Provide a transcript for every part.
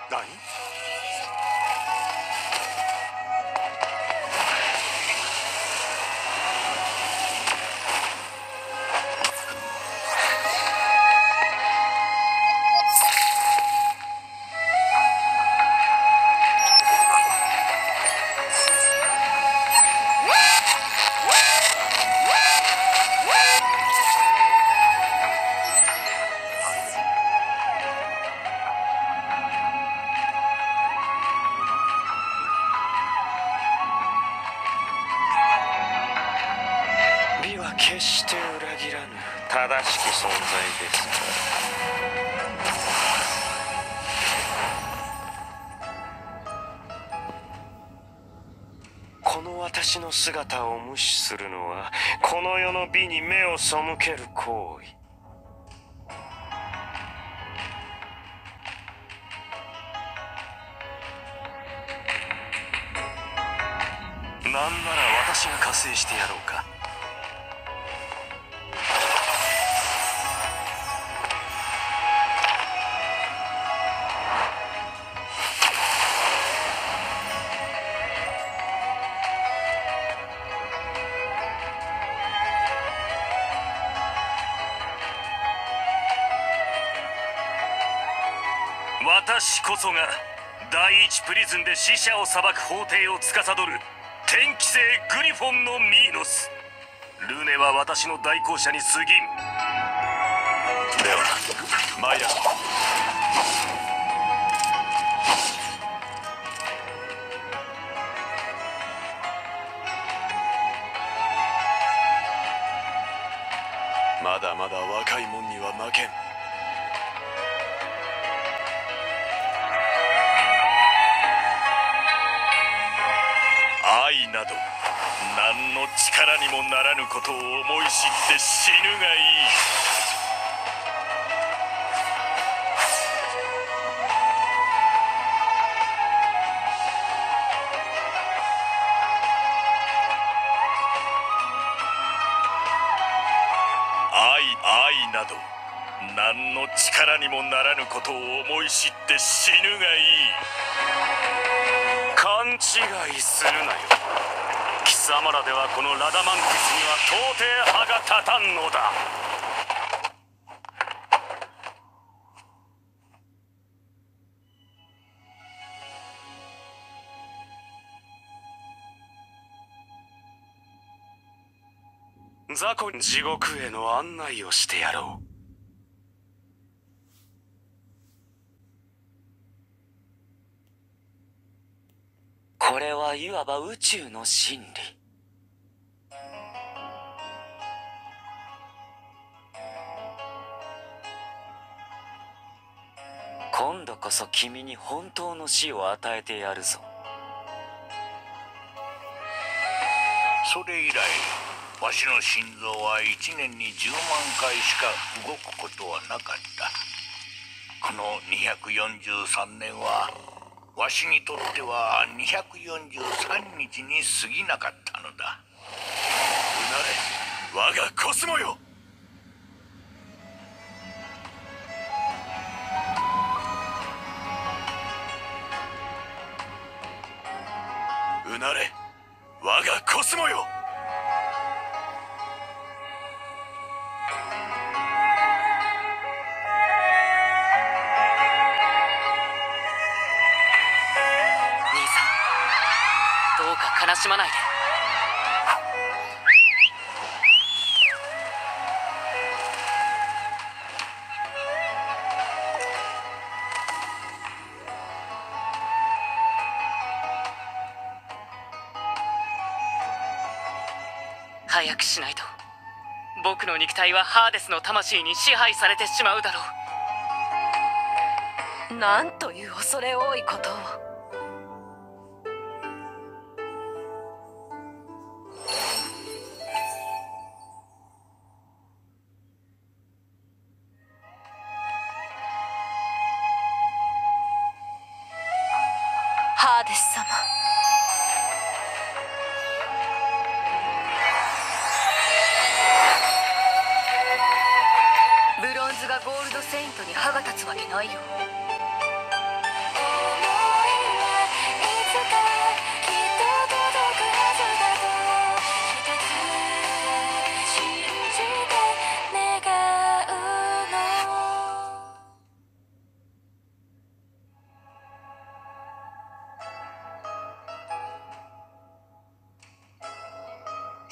何？決して裏切らぬ正しき存在ですから。この私の姿を無視するのはこの世の美に目を背ける行為。なんなら私が加勢してやろうか。私こそが第一プリズンで死者を裁く法廷を司る天気星グリフォンのミーノス。ルネは私の代行者に過ぎん。ではマイラ。まだまだ若い者には負けん。愛など何の力にもならぬことを思い知って死ぬがいい。愛など何の力にもならぬことを思い知って死ぬがいい。勘違いするなよ。貴様らではこのラダマンティスには到底歯が立たんのだ。雑魚に地獄への案内をしてやろう。これはいわば宇宙の真理。今度こそ君に本当の死を与えてやるぞ。 それ以来わしの心臓は1年に10万回しか動くことはなかった。この243年はわしにとっては243日に過ぎなかったのだ。 うなれ我がコスモよ。うなれ我がコスモよ。 どうか悲しまないで。早くしないと僕の肉体はハーデスの魂に支配されてしまうだろう。 なんという恐れ多いことを。ハーデス様、ブロンズがゴールドセイントに歯が立つわけないよ。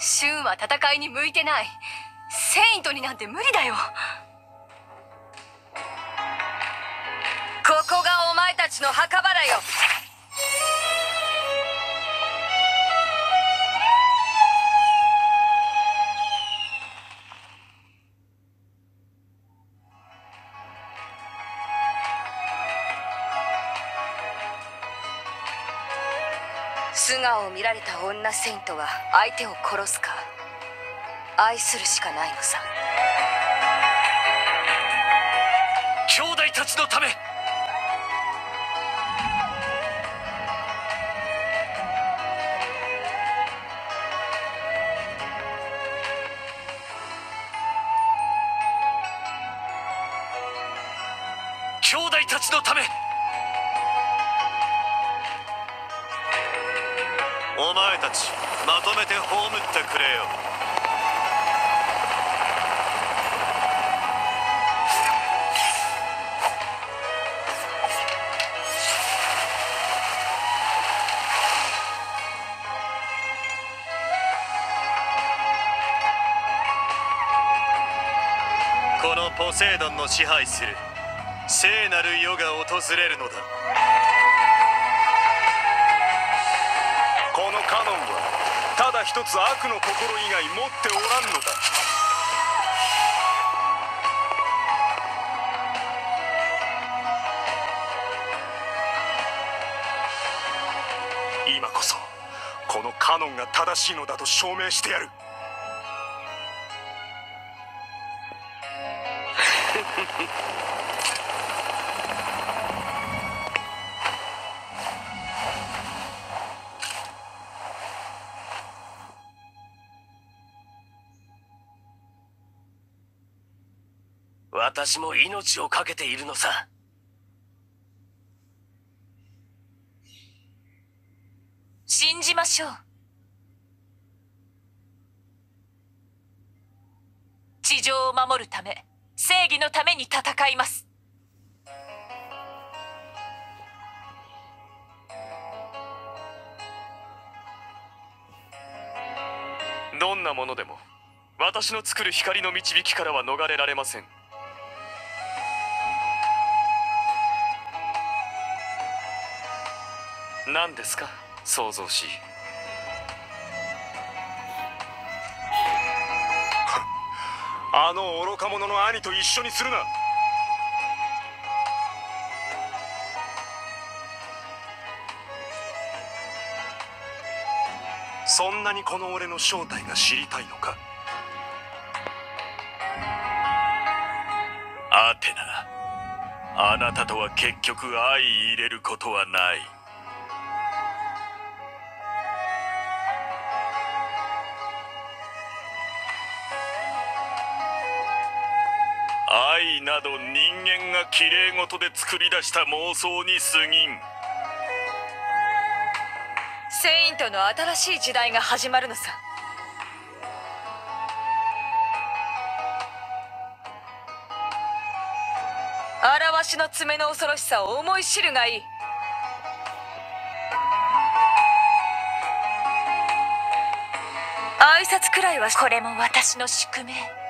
シュンは戦いに向いてない。セイントになんて無理だよ。ここがお前たちの墓場だよ。素顔を見られた女セイントは相手を殺すか愛するしかないのさ。 兄弟たちのため。兄弟たちのため。 お前たちまとめて葬ってくれよ。このポセイドンの支配する聖なる世が訪れるのだ。 このカノンはただ一つ悪の心以外持っておらんのだ。今こそこのカノンが正しいのだと証明してやる。 私も命を懸けているのさ。 信じましょう。地上を守るため、正義のために戦います。 どんなものでも私の作る光の導きからは逃れられません。何ですか、創造し。 あの愚か者の兄と一緒にするな。そんなにこの俺の正体が知りたいのか。 アテナ、あなたとは結局相入れることはない。愛など人間がきれい事で作り出した妄想に過ぎん。 セイントの新しい時代が始まるのさ。表しの爪の恐ろしさを思い知るがいい。挨拶くらいは。これも私の宿命。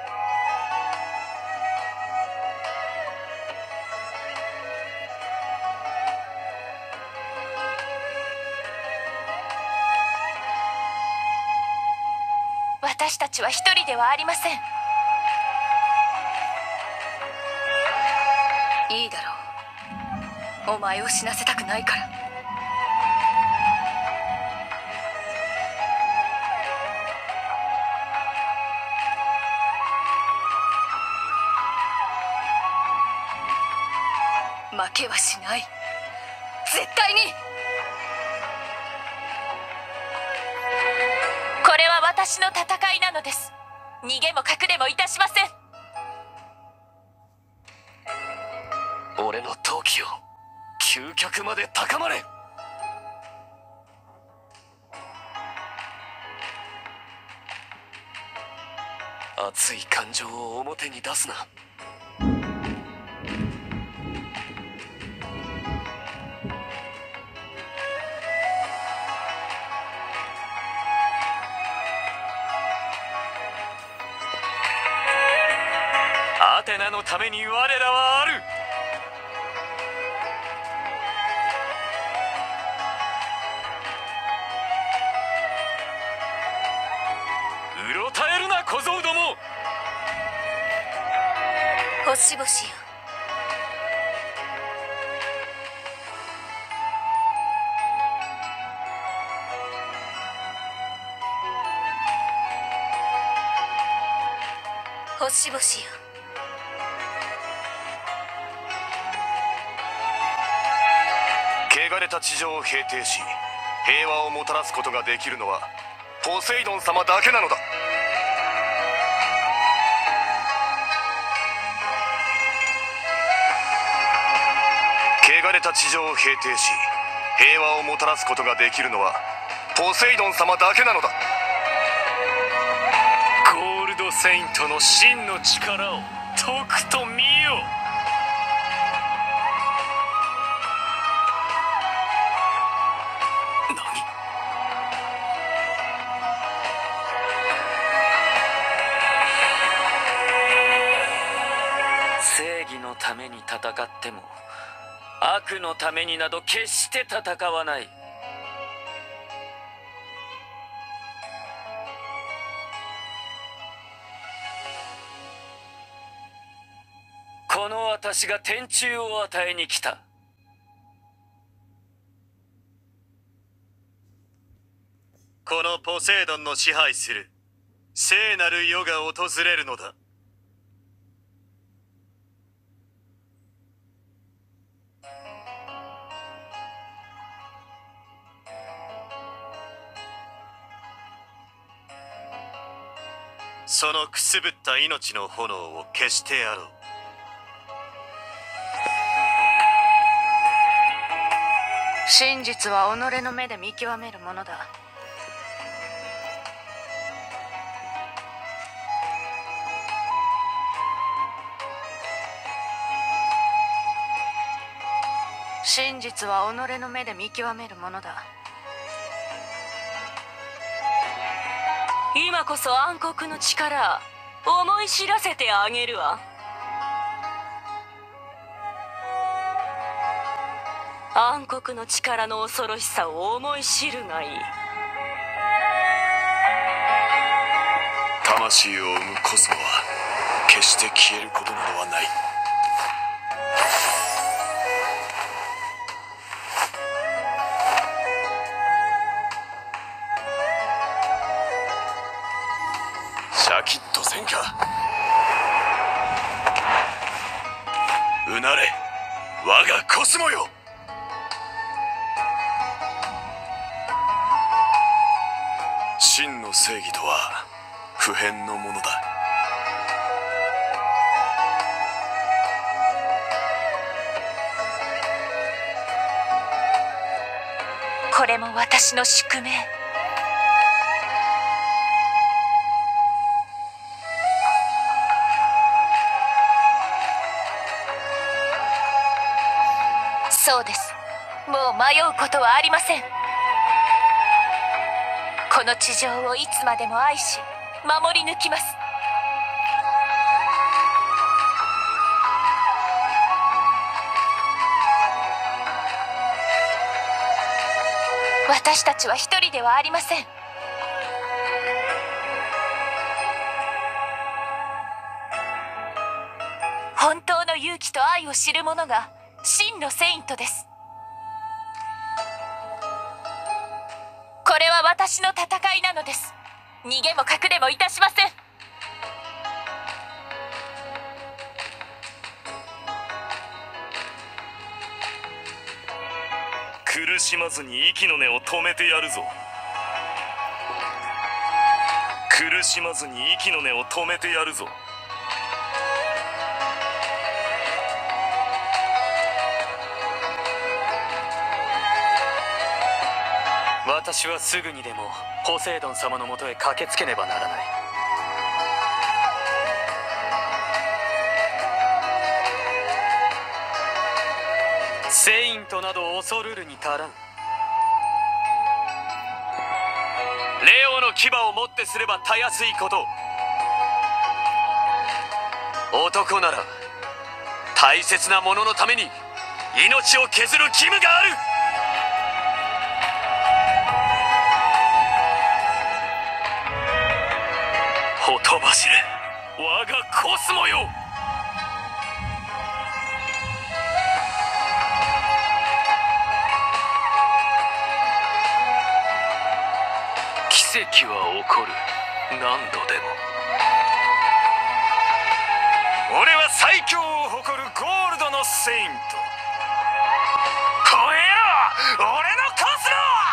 私たちは一人ではありません。いいだろう。お前を死なせたくないから。負けはしない。絶対に。これは私の戦いなのです。逃げも隠れもいたしません。 俺の闘気を究極まで高まれ。熱い感情を表に出すな。 アテナのために我らはある。うろたえるな小僧ども。 星々よ、星々よ、 汚れた地上を平定し平和をもたらすことができるのはポセイドン様だけなのだ。汚れた地上を平定し平和をもたらすことができるのはポセイドン様だけなのだ。 ゴールドセイントの真の力をとくと見よ。 正義のために戦っても悪のためになど決して戦わない。この私が天誅を与えに来た。 このポセイドンの支配する聖なる世が訪れるのだ。そのくすぶった命の炎を消してやろう。 真実は己の目で見極めるものだ。真実は己の目で見極めるものだ。 今こそ暗黒の力思い知らせてあげるわ。暗黒の力の恐ろしさを思い知るがいい。 魂を生むコスモは決して消えることなどはない。シャキッとせんか。うなれ我がコスモよ。真の正義とは不変のものだ。 これも私の宿命。そうです。もう迷うことはありません。この地上をいつまでも愛し守り抜きます。私たちは一人ではありません。本当の勇気と愛を知る者が真のセイントです。これは私の戦いなのです。逃げも隠れもいたしません。 苦しまずに息の根を止めてやるぞ。苦しまずに息の根を止めてやるぞ。 私はすぐにでもポセイドン様のもとへ駆けつけねばならない。セイントなど恐るるに足らん。レオの牙をもってすればたやすいこと。 男なら大切なもののために命を削る義務がある。ほとばしれ我がコスモよ。奇跡は起こる。何度でも。俺は最強を誇るゴールドのセイント。超えろ俺のコス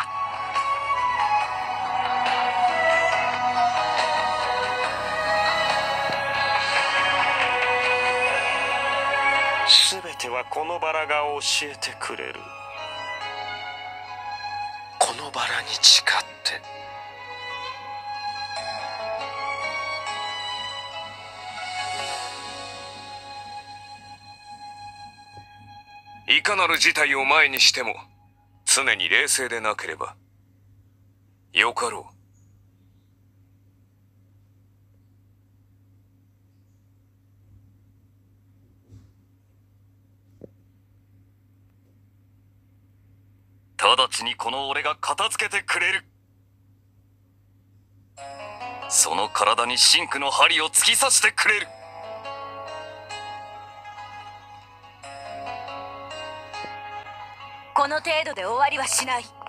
モ。全てはこのバラが教えてくれる。 このバラに誓って。 いかなる事態を前にしても常に冷静でなければよかろう。 直ちにこの俺が片付けてくれる。その体に真紅の針を突き刺してくれる。 この程度で終わりはしない。